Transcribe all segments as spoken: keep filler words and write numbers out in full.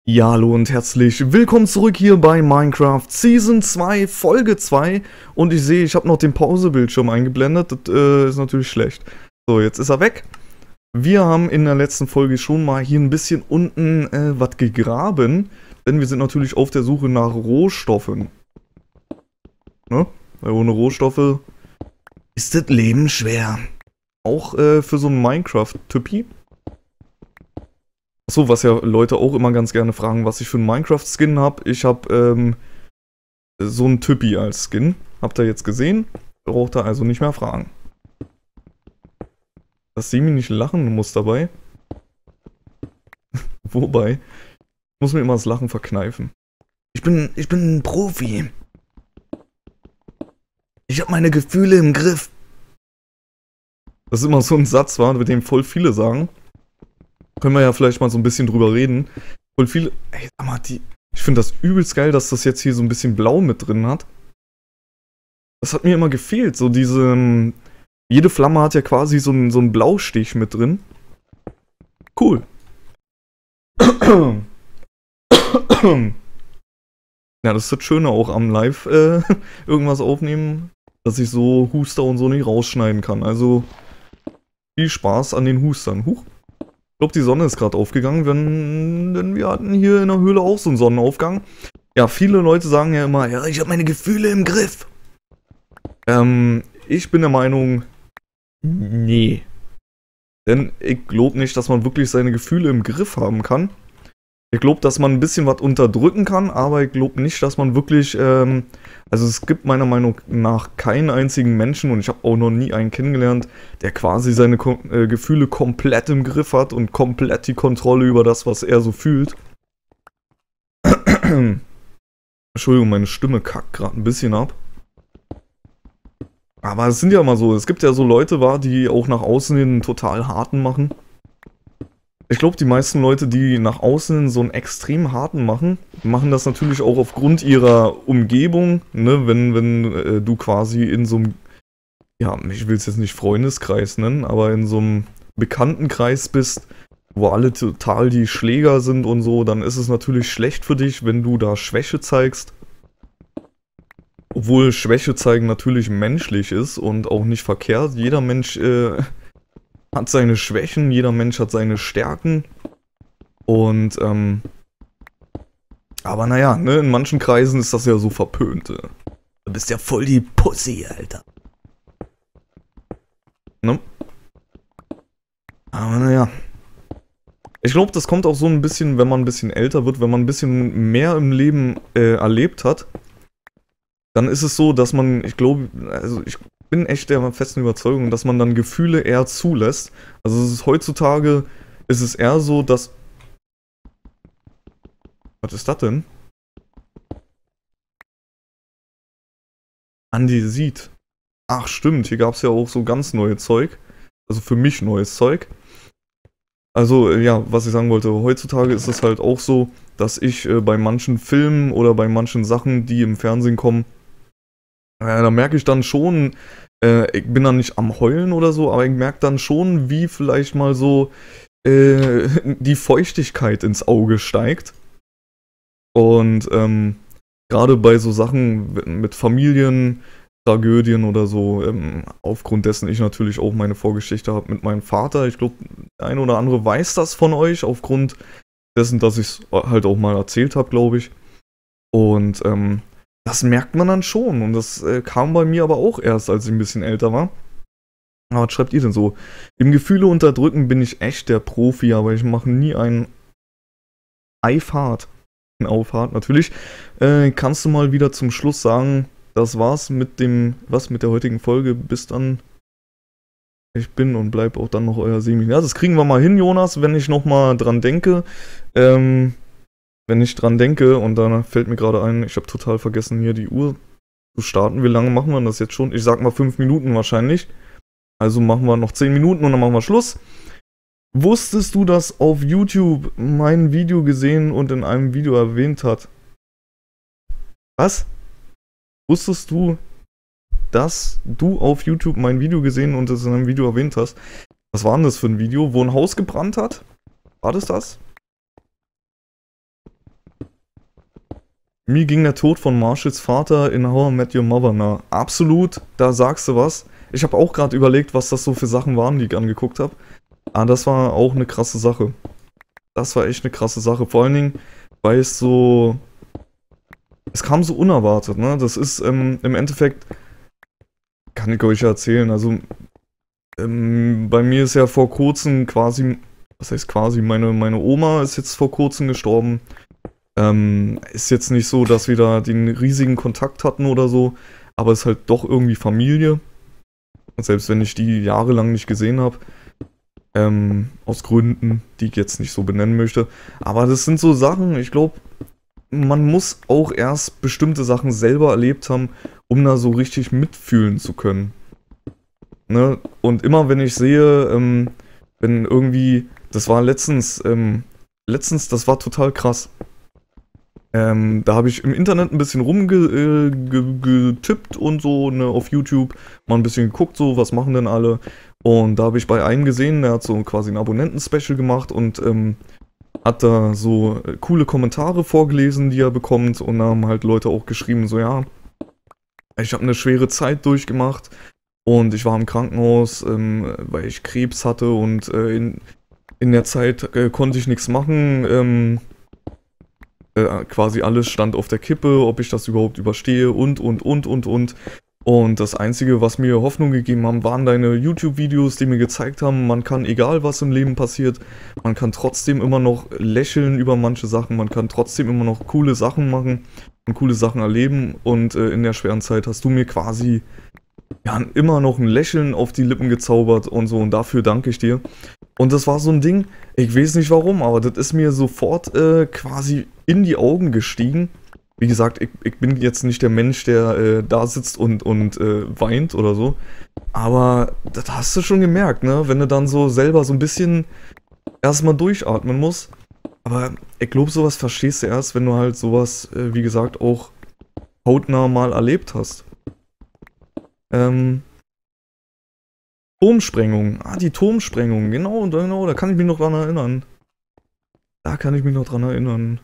Ja, hallo und herzlich willkommen zurück hier bei Minecraft Season zwei, Folge zwei. Und ich sehe, ich habe noch den Pausebildschirm eingeblendet, das äh, ist natürlich schlecht. So, jetzt ist er weg. Wir haben in der letzten Folge schon mal hier ein bisschen unten äh, was gegraben, denn wir sind natürlich auf der Suche nach Rohstoffen. Ne? Weil ohne Rohstoffe ist das Leben schwer. Auch äh, für so einen Minecraft-Typi. Achso, was ja Leute auch immer ganz gerne fragen, was ich für einen Minecraft-Skin habe. Ich habe ähm, so einen Typi als Skin. Habt ihr jetzt gesehen? Braucht ihr also nicht mehr fragen. Dass sie mich nicht lachen muss dabei. Wobei, ich muss mir immer das Lachen verkneifen. Ich bin, ich bin ein Profi. Ich habe meine Gefühle im Griff. Das ist immer so ein Satz, war, mit dem voll viele sagen. Können wir ja vielleicht mal so ein bisschen drüber reden. Voll viele. Ey, sag mal, die. Ich finde das übelst geil, dass das jetzt hier so ein bisschen blau mit drin hat. Das hat mir immer gefehlt. So diese. Jede Flamme hat ja quasi so einen so einen Blaustich mit drin. Cool. Ja, das ist das Schöne auch am Live äh, irgendwas aufnehmen, dass ich so Huster und so nicht rausschneiden kann. Also viel Spaß an den Hustern. Huch. Ich glaube, die Sonne ist gerade aufgegangen, wenn, denn wir hatten hier in der Höhle auch so einen Sonnenaufgang. Ja, viele Leute sagen ja immer, ja, ich habe meine Gefühle im Griff. Ähm, ich bin der Meinung, nee. Denn ich glaube nicht, dass man wirklich seine Gefühle im Griff haben kann. Ich glaube, dass man ein bisschen was unterdrücken kann, aber ich glaube nicht, dass man wirklich, ähm, also es gibt meiner Meinung nach keinen einzigen Menschen, und ich habe auch noch nie einen kennengelernt, der quasi seine Ko äh, Gefühle komplett im Griff hat und komplett die Kontrolle über das, was er so fühlt. Entschuldigung, meine Stimme kackt gerade ein bisschen ab. Aber es sind ja mal so, es gibt ja so Leute, war, die auch nach außen hin einen total harten machen. Ich glaube, die meisten Leute, die nach außen so einen extrem harten machen, machen das natürlich auch aufgrund ihrer Umgebung, ne, wenn, wenn äh, du quasi in so einem, ja, ich will es jetzt nicht Freundeskreis nennen, aber in so einem Bekanntenkreis bist, wo alle total die Schläger sind und so, dann ist es natürlich schlecht für dich, wenn du da Schwäche zeigst. Obwohl Schwäche zeigen natürlich menschlich ist und auch nicht verkehrt. Jeder Mensch äh, hat seine Schwächen, jeder Mensch hat seine Stärken. Und, ähm, aber naja, ne, in manchen Kreisen ist das ja so verpönt. Äh. Du bist ja voll die Pussy, Alter. Ne? Aber naja. Ich glaube, das kommt auch so ein bisschen, wenn man ein bisschen älter wird, wenn man ein bisschen mehr im Leben äh, erlebt hat. Dann ist es so, dass man, ich glaube, also ich bin echt der festen Überzeugung, dass man dann Gefühle eher zulässt. Also es ist heutzutage, ist es eher so, dass... Was ist das denn? Andesit. Ach stimmt, hier gab es ja auch so ganz neue Zeug. Also für mich neues Zeug. Also ja, was ich sagen wollte, heutzutage ist es halt auch so, dass ich äh, bei manchen Filmen oder bei manchen Sachen, die im Fernsehen kommen, Ja, da merke ich dann schon, äh, ich bin dann nicht am Heulen oder so, aber ich merke dann schon, wie vielleicht mal so äh, die Feuchtigkeit ins Auge steigt. Und ähm, gerade bei so Sachen mit Familientragödien oder so, ähm, aufgrund dessen ich natürlich auch meine Vorgeschichte habe mit meinem Vater. Ich glaube, der eine oder andere weiß das von euch, aufgrund dessen, dass ich es halt auch mal erzählt habe, glaube ich. Und ähm, das merkt man dann schon. Und das äh, kam bei mir aber auch erst, als ich ein bisschen älter war. Aber was schreibt ihr denn so? Im Gefühle unterdrücken bin ich echt der Profi, aber ich mache nie einen Eifahrt. Ein Auffahrt, natürlich. Äh, kannst du mal wieder zum Schluss sagen, das war's mit dem, was mit der heutigen Folge. Bis dann. Ich bin und bleib auch dann noch euer Semi. Ja, das kriegen wir mal hin, Jonas, wenn ich nochmal dran denke. Ähm... Wenn ich dran denke, und dann fällt mir gerade ein, ich habe total vergessen, hier die Uhr zu starten. Wie lange machen wir das jetzt schon? Ich sag mal fünf Minuten wahrscheinlich. Also machen wir noch zehn Minuten und dann machen wir Schluss. Wusstest du, dass auf YouTube mein Video gesehen und in einem Video erwähnt hat? Was? Wusstest du, dass du auf YouTube mein Video gesehen und es in einem Video erwähnt hast? Was war denn das für ein Video, wo ein Haus gebrannt hat? War das das? Mir ging der Tod von Marshalls Vater in How I Met Your Mother nah. Absolut, da sagst du was. Ich habe auch gerade überlegt, was das so für Sachen waren, die ich angeguckt habe. Aber das war auch eine krasse Sache. Das war echt eine krasse Sache. Vor allen Dingen, weil es so... Es kam so unerwartet, ne? Das ist ähm, im Endeffekt... Kann ich euch ja erzählen. Also, ähm, bei mir ist ja vor kurzem quasi... Was heißt quasi? Meine, meine Oma ist jetzt vor kurzem gestorben. Ähm, ist jetzt nicht so, dass wir da den riesigen Kontakt hatten oder so. Aber es ist halt doch irgendwie Familie. Und selbst wenn ich die jahrelang nicht gesehen habe. Ähm, aus Gründen, die ich jetzt nicht so benennen möchte. Aber das sind so Sachen, ich glaube, man muss auch erst bestimmte Sachen selber erlebt haben, um da so richtig mitfühlen zu können. Ne? Und immer wenn ich sehe, ähm, wenn irgendwie, das war letztens, ähm, letztens, das war total krass. Ähm, da habe ich im Internet ein bisschen rumgetippt äh, und so, ne, auf YouTube mal ein bisschen geguckt, so, was machen denn alle? Und da habe ich bei einem gesehen, der hat so quasi ein Abonnenten-Special gemacht und ähm, hat da so äh, coole Kommentare vorgelesen, die er bekommt. Und da haben halt Leute auch geschrieben, so ja, ich habe eine schwere Zeit durchgemacht und ich war im Krankenhaus, ähm, weil ich Krebs hatte und äh, in, in der Zeit äh, konnte ich nichts machen. Ähm, äh, quasi alles stand auf der Kippe, ob ich das überhaupt überstehe und, und, und, und, und. Und das Einzige, was mir Hoffnung gegeben haben, waren deine YouTube-Videos, die mir gezeigt haben, man kann, egal was im Leben passiert, man kann trotzdem immer noch lächeln über manche Sachen, man kann trotzdem immer noch coole Sachen machen und coole Sachen erleben. Und äh, in der schweren Zeit hast du mir quasi ja, immer noch ein Lächeln auf die Lippen gezaubert und so, und dafür danke ich dir. Und das war so ein Ding, ich weiß nicht warum, aber das ist mir sofort äh, quasi in die Augen gestiegen. Wie gesagt, ich, ich bin jetzt nicht der Mensch, der äh, da sitzt und, und äh, weint oder so. Aber das hast du schon gemerkt, ne? Wenn du dann so selber so ein bisschen erstmal durchatmen musst. Aber ich glaube, sowas verstehst du erst, wenn du halt sowas, äh, wie gesagt, auch hautnah mal erlebt hast. Ähm. Turmsprengung. Ah, die Turmsprengung. Genau, genau, da kann ich mich noch dran erinnern. Da kann ich mich noch dran erinnern.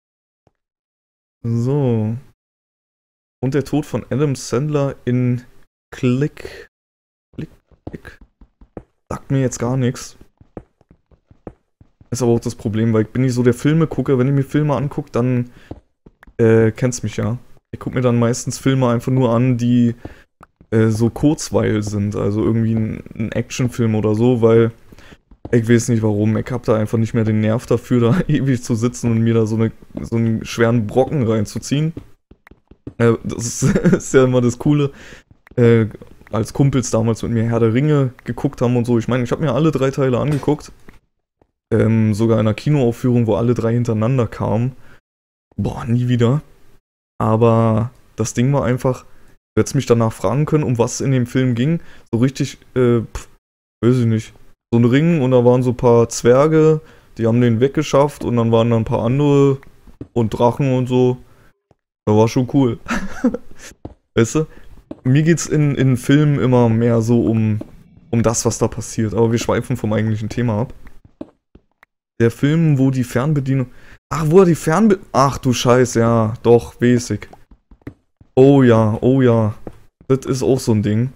So. Und der Tod von Adam Sandler in Click. Click, Click. Sagt mir jetzt gar nichts. Ist aber auch das Problem, weil ich bin nicht so der Filme-Gucker. Wenn ich mir Filme angucke, dann äh, kennst mich ja. Ich gucke mir dann meistens Filme einfach nur an, die äh, so kurzweil sind. Also irgendwie ein, ein Actionfilm oder so, weil ich weiß nicht warum. Ich hab da einfach nicht mehr den Nerv dafür, da ewig zu sitzen und mir da so, eine, so einen schweren Brocken reinzuziehen. Äh, das ist, ist ja immer das Coole. Äh, als Kumpels damals mit mir Herr der Ringe geguckt haben und so. Ich meine, ich habe mir alle drei Teile angeguckt. Ähm, sogar in einer Kinoaufführung, wo alle drei hintereinander kamen. Boah, nie wieder. Aber das Ding war einfach, du hättest mich danach fragen können, um was es in dem Film ging. So richtig, äh, pf, weiß ich nicht. So ein Ring und da waren so ein paar Zwerge, die haben den weggeschafft und dann waren da ein paar andere und Drachen und so. Das war schon cool. Weißt du? Mir geht's in, in Filmen immer mehr so um, um das, was da passiert. Aber wir schweifen vom eigentlichen Thema ab. Der Film, wo die Fernbedienung... Ach, wo er die Fernbe... Ach du Scheiße, ja, doch, weiß ich. Oh ja, oh ja. Das ist auch so ein Ding.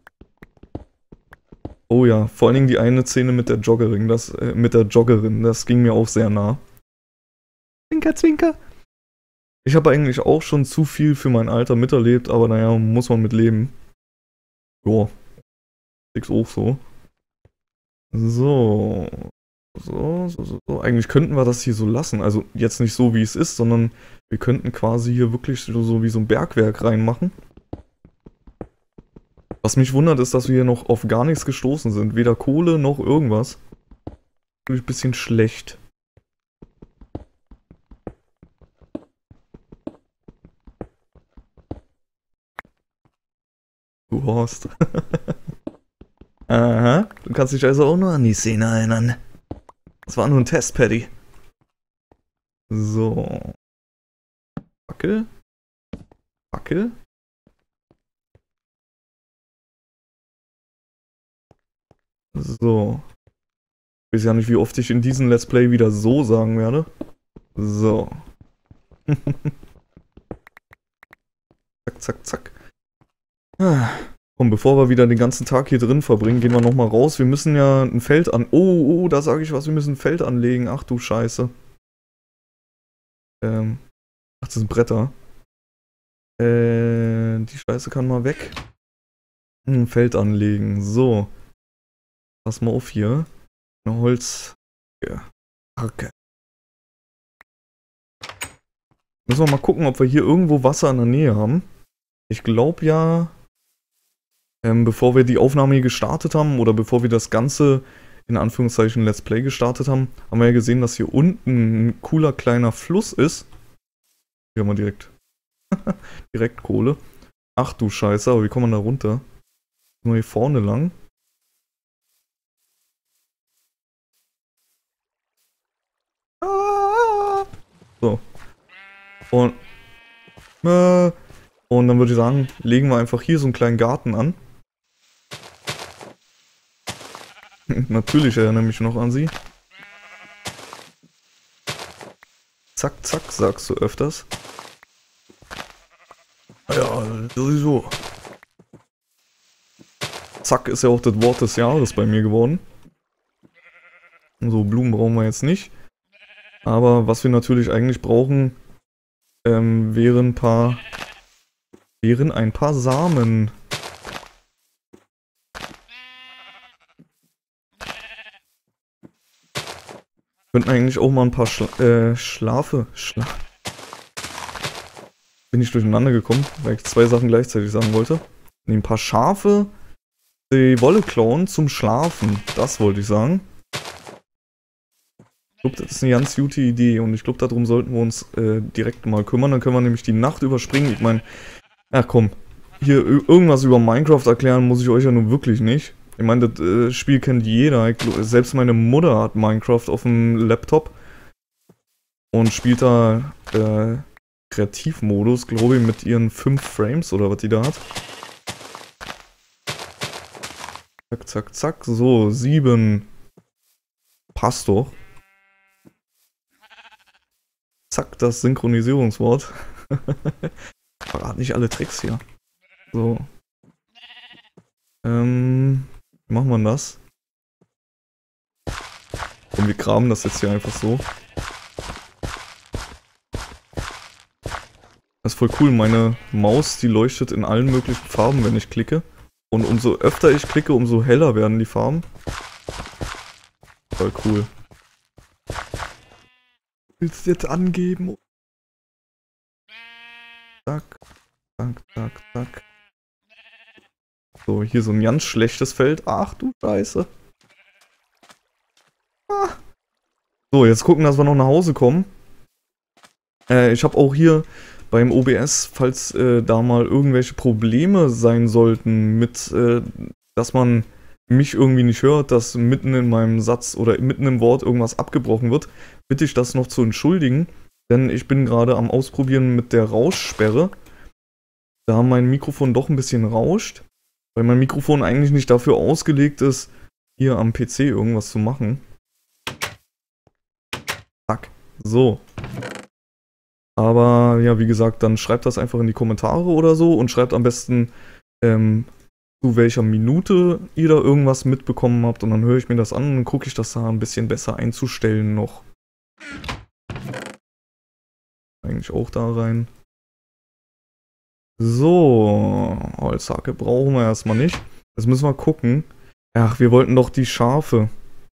Oh ja, vor allen Dingen die eine Szene mit der Joggerin, das, äh, mit der Joggerin, das ging mir auch sehr nah. Zwinker, zwinker. Ich habe eigentlich auch schon zu viel für mein Alter miterlebt, aber naja, muss man mit leben. Joa. Ist auch so. So. So, so, so, so. Eigentlich könnten wir das hier so lassen. Also jetzt nicht so, wie es ist, sondern wir könnten quasi hier wirklich so, so wie so ein Bergwerk reinmachen. Was mich wundert, ist, dass wir hier noch auf gar nichts gestoßen sind. Weder Kohle noch irgendwas. Natürlich ein bisschen schlecht. Du Horst. Aha. Du kannst dich also auch nur an die Szene erinnern. Das war nur ein Test, Paddy. So. Fackel. Fackel. So. Ich weiß ja nicht, wie oft ich in diesem Let's Play wieder so sagen werde. So. zack, zack, zack. Ah. Komm, bevor wir wieder den ganzen Tag hier drin verbringen, gehen wir nochmal raus. Wir müssen ja ein Feld an... Oh, oh, da sage ich was, wir müssen ein Feld anlegen. Ach du Scheiße. Ähm... Ach, das sind Bretter. Äh, die Scheiße kann mal weg. Ein Feld anlegen. So. Pass mal auf hier. Eine Holz... Ja. Okay. Müssen wir mal gucken, ob wir hier irgendwo Wasser in der Nähe haben. Ich glaube ja... Ähm, bevor wir die Aufnahme hier gestartet haben oder bevor wir das Ganze in Anführungszeichen Let's Play gestartet haben, haben wir ja gesehen, dass hier unten ein cooler kleiner Fluss ist. Hier haben wir direkt, direkt Kohle. Ach du Scheiße, aber wie kommt man da runter? Nur hier vorne lang. So. Und, äh, und dann würde ich sagen, legen wir einfach hier so einen kleinen Garten an. Natürlich erinnere mich noch an sie. Zack, zack, sagst du öfters. Ja, sowieso. Zack ist ja auch das Wort des Jahres bei mir geworden. So, Blumen brauchen wir jetzt nicht. Aber was wir natürlich eigentlich brauchen, ähm, wären ein paar, wären ein paar Samen. Könnten eigentlich auch mal ein paar Schla äh, Schlafe... Schla Bin ich durcheinander gekommen, weil ich zwei Sachen gleichzeitig sagen wollte. Nee, ein paar Schafe die Wolle klauen zum Schlafen. Das wollte ich sagen. Ich glaube, das ist eine ganz gute Idee und ich glaube, darum sollten wir uns äh, direkt mal kümmern. Dann können wir nämlich die Nacht überspringen. Ich meine, ach komm, hier irgendwas über Minecraft erklären muss ich euch ja nun wirklich nicht. Ich meine, das äh, Spiel kennt jeder. Ich, selbst meine Mutter hat Minecraft auf dem Laptop und spielt da äh, Kreativmodus, glaube ich, mit ihren fünf Frames oder was die da hat. Zack, zack, zack. So, sieben. Passt doch. Zack, das Synchronisierungswort. Verrat nicht alle Tricks hier. So. Ähm... Wie macht man das? Und wir graben das jetzt hier einfach so. Das ist voll cool. Meine Maus, die leuchtet in allen möglichen Farben, wenn ich klicke. Und umso öfter ich klicke, umso heller werden die Farben. Voll cool. Willst du jetzt angeben? Zack, zack, zack, zack. So, hier so ein ganz schlechtes Feld. Ach du Scheiße. Ah. So, jetzt gucken, dass wir noch nach Hause kommen. Äh, ich habe auch hier beim O B S, falls äh, da mal irgendwelche Probleme sein sollten mit, äh, dass man mich irgendwie nicht hört, dass mitten in meinem Satz oder mitten im Wort irgendwas abgebrochen wird, bitte ich das noch zu entschuldigen. Denn ich bin gerade am Ausprobieren mit der Rauschsperre. Da mein Mikrofon doch ein bisschen rauscht. Weil mein Mikrofon eigentlich nicht dafür ausgelegt ist, hier am P C irgendwas zu machen. Zack. So. Aber ja, wie gesagt, dann schreibt das einfach in die Kommentare oder so und schreibt am besten, ähm, zu welcher Minute ihr da irgendwas mitbekommen habt. Und dann höre ich mir das an und dann gucke ich das da ein bisschen besser einzustellen noch. Eigentlich auch da rein. So, Holzhacke brauchen wir erstmal nicht. Jetzt müssen wir gucken. Ach, wir wollten doch die Schafe.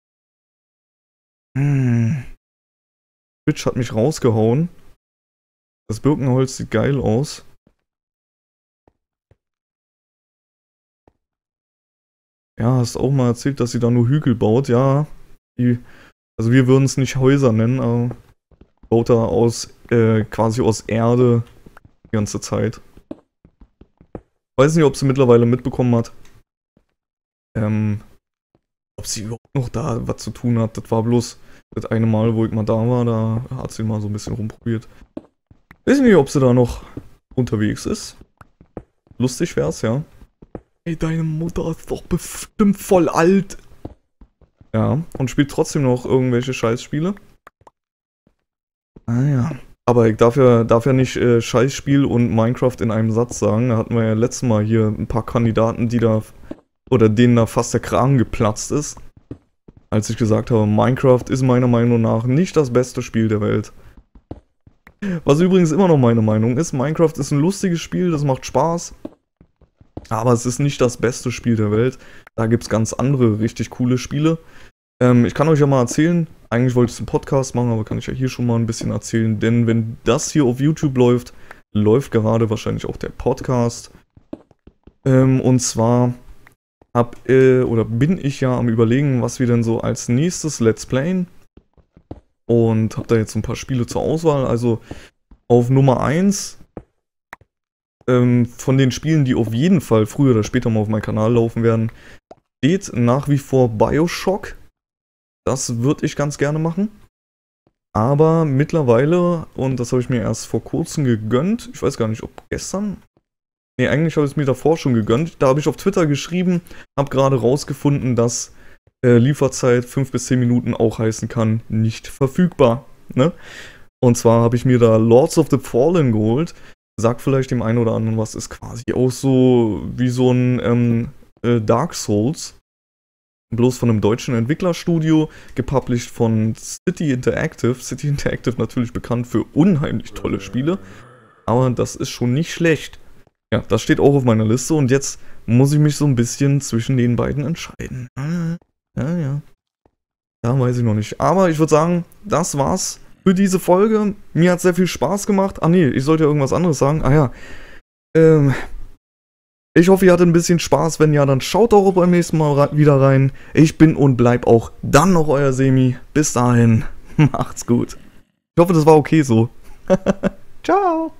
Hm. Twitch hat mich rausgehauen. Das Birkenholz sieht geil aus. Ja, hast auch mal erzählt, dass sie da nur Hügel baut. Ja, die, also wir würden es nicht Häuser nennen, aber baut da aus, äh, quasi aus Erde die ganze Zeit. Weiß nicht, ob sie mittlerweile mitbekommen hat. Ähm, ob sie überhaupt noch da was zu tun hat. Das war bloß das eine Mal, wo ich mal da war, da hat sie mal so ein bisschen rumprobiert. Weiß nicht, ob sie da noch unterwegs ist. Lustig wär's, ja. Ey, deine Mutter ist doch bestimmt voll alt. Ja, und spielt trotzdem noch irgendwelche Scheißspiele. Ah ja. Aber ich darf ja, darf ja nicht äh, Scheißspiel und Minecraft in einem Satz sagen. Da hatten wir ja letztes Mal hier ein paar Kandidaten, die da, oder denen da fast der Kragen geplatzt ist. Als ich gesagt habe, Minecraft ist meiner Meinung nach nicht das beste Spiel der Welt. Was übrigens immer noch meine Meinung ist, Minecraft ist ein lustiges Spiel, das macht Spaß. Aber es ist nicht das beste Spiel der Welt. Da gibt es ganz andere richtig coole Spiele. Ähm, ich kann euch ja mal erzählen, eigentlich wollte ich einen Podcast machen, aber kann ich ja hier schon mal ein bisschen erzählen. Denn wenn das hier auf YouTube läuft, läuft gerade wahrscheinlich auch der Podcast. Ähm, und zwar hab, äh, oder bin ich ja am Überlegen, was wir denn so als nächstes Let's Playen. Und habe da jetzt ein paar Spiele zur Auswahl. Also auf Nummer eins ähm, von den Spielen, die auf jeden Fall früher oder später mal auf meinem Kanal laufen werden, steht nach wie vor BioShock. Das würde ich ganz gerne machen. Aber mittlerweile, und das habe ich mir erst vor kurzem gegönnt, ich weiß gar nicht, ob gestern. Ne, eigentlich habe ich es mir davor schon gegönnt. Da habe ich auf Twitter geschrieben, habe gerade rausgefunden, dass äh, Lieferzeit fünf bis zehn Minuten auch heißen kann, nicht verfügbar. Ne? Und zwar habe ich mir da Lords of the Fallen geholt. Sagt vielleicht dem einen oder anderen was, ist quasi auch so wie so ein ähm, äh, Dark Souls. Bloß von einem deutschen Entwicklerstudio, gepublished von City Interactive. City Interactive natürlich bekannt für unheimlich tolle Spiele, aber das ist schon nicht schlecht. Ja, das steht auch auf meiner Liste und jetzt muss ich mich so ein bisschen zwischen den beiden entscheiden. Ja, ja. Da weiß ich noch nicht. Aber ich würde sagen, das war's für diese Folge. Mir hat sehr viel Spaß gemacht. Ah nee, ich sollte ja irgendwas anderes sagen. Ah ja. Ähm... Ich hoffe, ihr hattet ein bisschen Spaß. Wenn ja, dann schaut auch beim nächsten Mal wieder rein. Ich bin und bleib auch dann noch euer Semi. Bis dahin, macht's gut. Ich hoffe, das war okay so. Ciao.